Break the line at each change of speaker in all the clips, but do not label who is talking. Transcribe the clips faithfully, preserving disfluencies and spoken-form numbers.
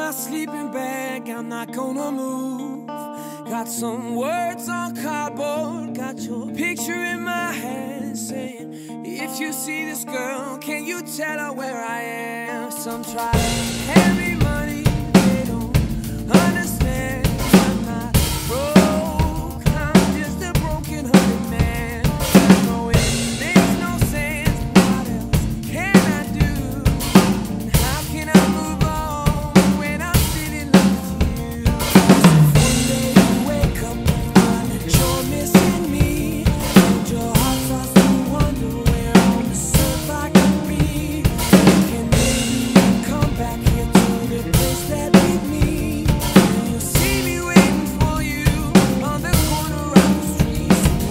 my sleeping bag, I'm not gonna move. Got some words on cardboard, got your picture in my hand, saying, if you see this girl, can you tell her where I am? Some try to hand me money, they don't understand. I'm not broke, I'm just a broken-hearted man. I know it makes no sense, what else can I do? And how can I move on when I'm feeling like you? One day you wake up and find that you're missing me, and your heart starts to wonder where on this earth I could be. Thinking maybe you'll come back here to the place that beat me, and you'll see me waiting for you on the corner of the street.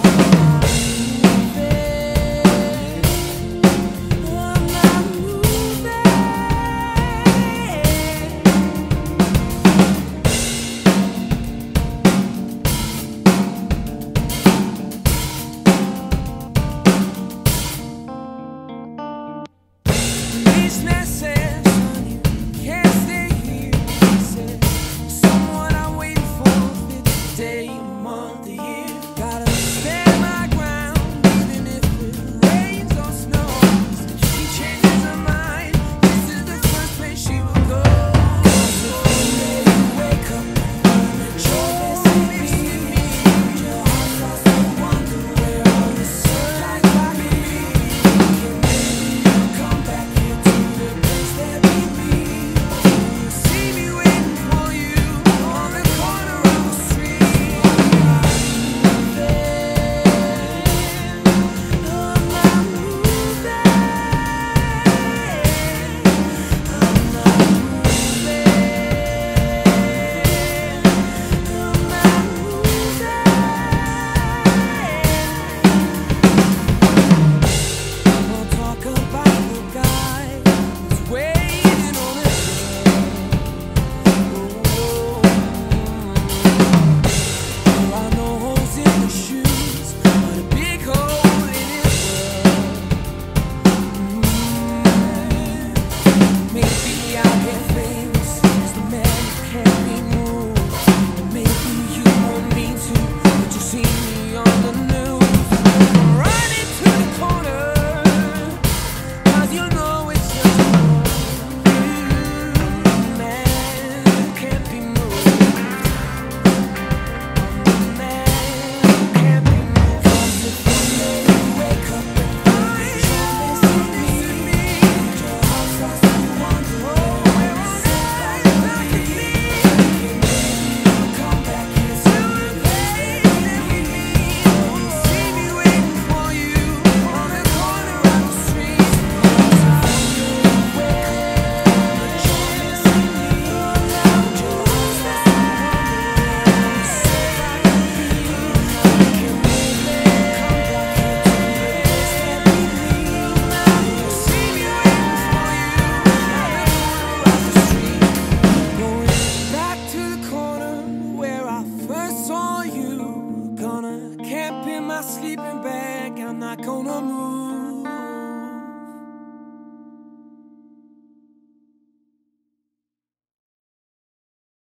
So I'm not moving, I'm not moving. These